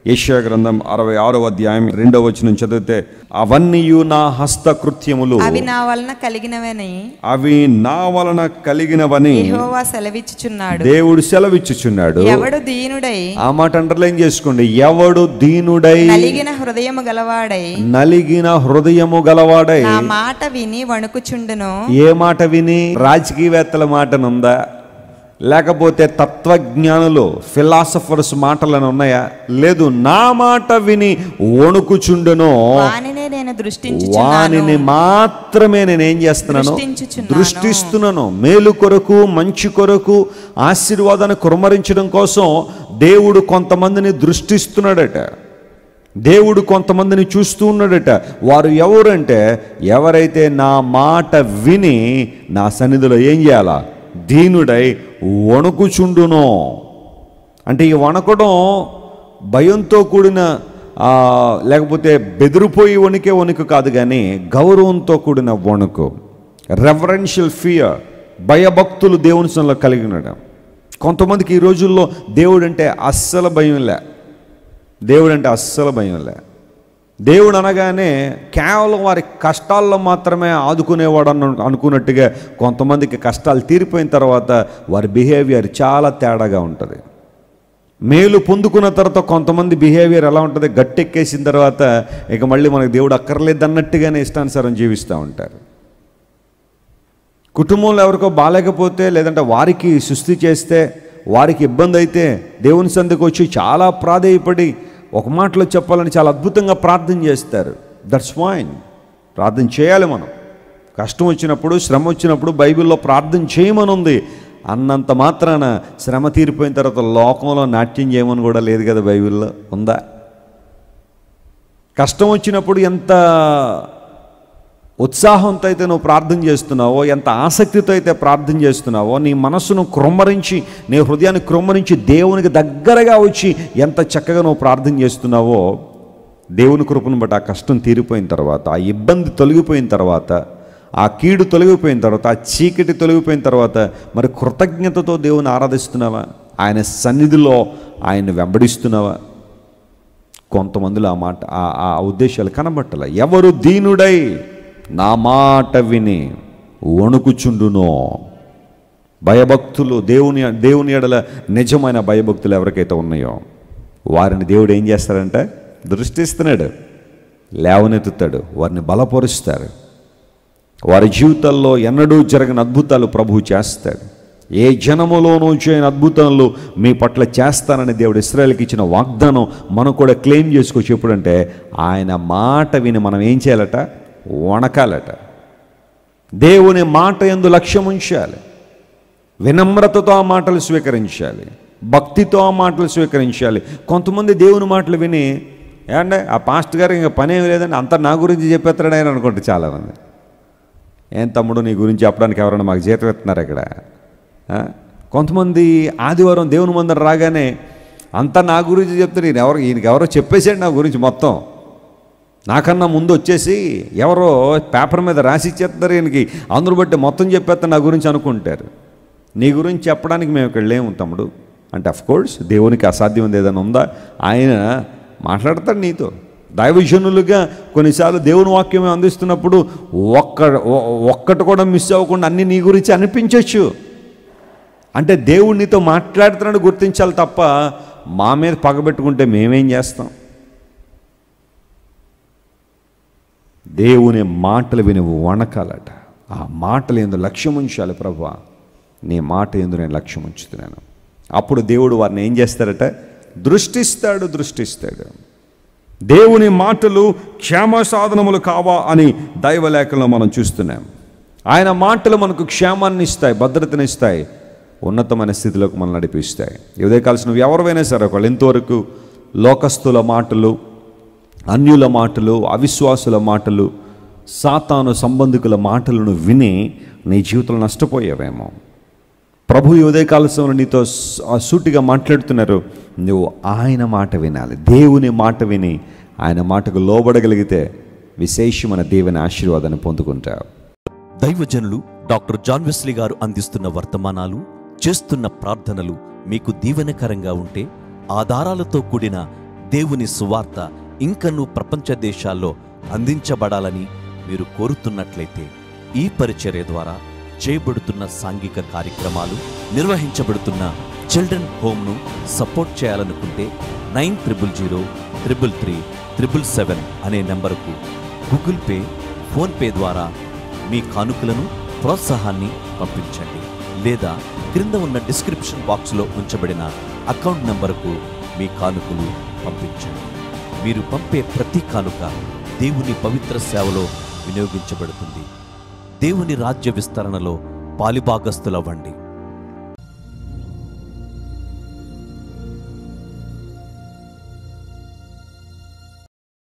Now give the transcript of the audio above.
యెషయా గ్రంథం 66వ అధ్యాయం 2వ వచనం చదివితే, అవన్నీ నా హస్తకృత్యములు, అవి నా వలన కలిగినవని యెహోవా సెలవిచ్చుచున్నాడు. దేవుడు సెలవిచ్చుచున్నాడు. ఎవడు దీనుడై, ఆ మాట అండర్లైన్ చేసుకోండి, ఎవడు దీనుడై నలిగిన హృదయము గలవాడై నా మాట విని వణుకుచుండును. ఏ మాట విని? రాజకీయవేత్తల మాటనుందా, లేకపోతే తత్వజ్ఞానులు ఫిలాసఫర్స్ మాటలను ఉన్నాయా? లేదు. నా మాట విని వణుకుచుండును, వానిని మాత్రమే నేనేం చేస్తున్నాను? దృష్టిస్తున్నాను. మేలు కొరకు, మంచి కొరకు, ఆశీర్వాదాన్ని కుమ్మరించడం కోసం దేవుడు కొంతమందిని దృష్టిస్తున్నాడట. దేవుడు కొంతమందిని చూస్తూ ఉన్నాడట. వారు ఎవరంటే, ఎవరైతే నా మాట విని నా సన్నిధిలో ఏం చేయాలా? దీనుడై వణుకుచుండునో. అంటే ఈ వణకడం భయంతో కూడిన లేకపోతే బెదిరిపోయి వణుకు కాదు, కానీ గౌరవంతో కూడిన వణుకు, రెవరెన్షియల్ ఫియర్, భయభక్తులు దేవుని సన్నిధిలో కలిగి ఉండడం. కొంతమందికి ఈ రోజుల్లో దేవుడు అంటే అస్సలు భయంలే. దేవుడు అనగానే కేవలం వారి కష్టాల్లో మాత్రమే ఆదుకునేవాడు అనుకున్నట్టుగా కొంతమందికి కష్టాలు తీరిపోయిన తర్వాత వారి బిహేవియర్ చాలా తేడాగా ఉంటుంది. మేలు పొందుకున్న తర్వాత కొంతమంది బిహేవియర్ ఎలా ఉంటుంది? గట్టెక్కేసిన తర్వాత ఇక మళ్ళీ మనకు దేవుడు అక్కర్లేదు అన్నట్టుగానే ఇష్టానుసారం జీవిస్తూ ఉంటారు. కుటుంబంలో ఎవరికో బాగాలేకపోతే, లేదంటే వారికి సుస్థి చేస్తే, వారికి ఇబ్బంది అయితే దేవుని సన్నిధికి వచ్చి చాలా ప్రాధేయపడి, ఒక మాటలో చెప్పాలని చాలా అద్భుతంగా ప్రార్థన చేస్తారు. That's fine. ప్రార్థన చేయాలి మనం. కష్టం వచ్చినప్పుడు, శ్రమ వచ్చినప్పుడు బైబిల్లో ప్రార్థన చేయమని ఉంది. అన్నంత మాత్రాన శ్రమ తీరిపోయిన తర్వాత లోకంలో నాట్యం చేయమని కూడా లేదు కదా బైబిల్లో. ఉందా? కష్టం వచ్చినప్పుడు ఎంత ఉత్సాహంతో అయితే నువ్వు ప్రార్థన చేస్తున్నావో, ఎంత ఆసక్తితో అయితే ప్రార్థన చేస్తున్నావో, నీ మనస్సును క్రొమ్మరించి, నీ హృదయాన్ని క్రొమ్మరించి దేవునికి దగ్గరగా వచ్చి ఎంత చక్కగా నువ్వు ప్రార్థన చేస్తున్నావో, దేవుని కృపను బట్టి ఆ కష్టం తీరిపోయిన తర్వాత, ఆ ఇబ్బంది తొలగిపోయిన తర్వాత, ఆ కీడు తొలగిపోయిన తర్వాత, ఆ చీకటి తొలగిపోయిన తర్వాత మరి కృతజ్ఞతతో దేవుని ఆరాధిస్తున్నావా? ఆయన సన్నిధిలో ఆయన్ని వెంబడిస్తున్నావా? కొంతమందిలో ఆ మాట, ఆ ఉద్దేశాలు కనబట్టలే. ఎవరు దీనుడై నా మాట విని వణుకుచుండునో. భయభక్తులు, దేవుని ఎడల నిజమైన భయభక్తులు ఎవరికైతే ఉన్నాయో వారిని దేవుడు ఏం చేస్తారంటే దృష్టిస్తున్నాడు, లేవనెత్తుతాడు, వారిని బలపరుస్తాడు. వారి జీవితాల్లో ఎన్నడూ జరగని అద్భుతాలు ప్రభువు చేస్తాడు. ఏ జనములోనూ చేయని అద్భుతాలు మీ పట్ల చేస్తానని దేవుడు ఇశ్రాయేలుకి ఇచ్చిన వాగ్దానం మనం కూడా క్లెయిమ్ చేసుకోవచ్చు. ఎప్పుడంటే ఆయన మాట విని మనం ఏం చేయాలట? వణకాలట. దేవుని మాట యందు లక్ష్యం ఉంచాలి. వినమ్రతతో ఆ మాటలు స్వీకరించాలి, భక్తితో ఆ మాటలు స్వీకరించాలి. కొంతమంది దేవుని మాటలు విని, ఏమంటే ఆ పాస్ట్ గారు ఇంకా పని ఏమి లేదండి, అంతా నా గురించి చెప్పేస్తాడు ఆయన అనుకుంటే చాలామంది. ఏం తమ్ముడు నీ గురించి చెప్పడానికి ఎవరైనా మాకు జీతం ఇస్తున్నారు ఇక్కడ? కొంతమంది ఆదివారం దేవుని మందిరం రాగానే అంతా నా గురించి చెప్తారు. ఈయనకి ఎవరో చెప్పేసాడు నా గురించి మొత్తం. నాకన్నా ముందు వచ్చేసి ఎవరో పేపర్ మీద రాసి ఇచ్చేస్తారు ఈయనకి, అందరూ బట్టి మొత్తం చెప్పేస్తారు నా గురించి అనుకుంటారు. నీ గురించి చెప్పడానికి మేము ఇక్కడ లేము తమ్ముడు అంటే, అఫ్కోర్స్ దేవునికి అసాధ్యం ఏదైనా ఉందా? ఆయన మాట్లాడతాడు నీతో. దైవజనులుగా కొన్నిసార్లు దేవుని వాక్యమే అందిస్తున్నప్పుడు ఒక్కటి కూడా మిస్ అవ్వకుండా అన్నీ నీ గురించి అనిపించవచ్చు. అంటే దేవుడు నీతో మాట్లాడుతున్నాడు గుర్తించాలి తప్ప మా మీద పగబెట్టుకుంటే మేమేం చేస్తాం? దేవుని మాటలు విని వణకాలట. ఆ మాటలు ఎందు లక్ష్యం ఉంచాలి. ప్రభువా నీ మాట ఎందు నేను లక్ష్యం ఉంచుతున్నాను. అప్పుడు దేవుడు వారిని ఏం చేస్తారట? దృష్టిస్తాడు. దేవుని మాటలు క్షేమ సాధనములు కావా అని దైవలేఖలో మనం చూస్తున్నాం. ఆయన మాటలు మనకు క్షేమాన్ని ఇస్తాయి, భద్రతనిస్తాయి, ఉన్నతమైన స్థితిలోకి మనం నడిపిస్తాయి. ఉదయకాల్సిన నువ్వు ఎవరైనా సరే ఒకళ్ళు ఇంతవరకు లోకస్తుల మాటలు, అన్యుల మాటలు, అవిశ్వాసుల మాటలు, సాతాను సంబంధికుల మాటలను విని నీ జీవితంలో నష్టపోయావేమో. ప్రభు ఉదయకాల సమయంలో నీతో సూటిగా మాట్లాడుతున్నారు. నువ్వు ఆయన మాట వినాలి. దేవుని మాట విని ఆయన మాటకు లోబడగలిగితే విశేషమైన దేవుని ఆశీర్వాదాన్ని పొందుకుంటావు. దైవజనులు డాక్టర్ జాన్ వెస్లీ గారు అందిస్తున్న వర్తమానాలు, చేస్తున్న ప్రార్థనలు మీకు దీవెనకరంగా ఉంటే ఆధారాలతో కూడిన దేవుని సువార్త ఇంకనూ ప్రపంచ దేశాల్లో అందించబడాలని మీరు కోరుతున్నట్లయితే ఈ పరిచర్య ద్వారా చేయబడుతున్న సాంఘిక కార్యక్రమాలు, నిర్వహించబడుతున్న చిల్డ్రన్ హోమ్ను సపోర్ట్ చేయాలనుకుంటే 9000333777 అనే నెంబరుకు గూగుల్ పే, ఫోన్పే ద్వారా మీ కానుకలను, ప్రోత్సాహాన్ని పంపించండి. లేదా క్రింద ఉన్న డిస్క్రిప్షన్ బాక్స్లో ఉంచబడిన అకౌంట్ నంబరుకు మీ కానుకలు పంపించండి. మీరు పంపే ప్రతి కానుక దేవుని పవిత్ర సేవలో వినియోగించబడుతుంది. దేవుని రాజ్య విస్తరణలో పాలిభాగస్తులవ్వండి.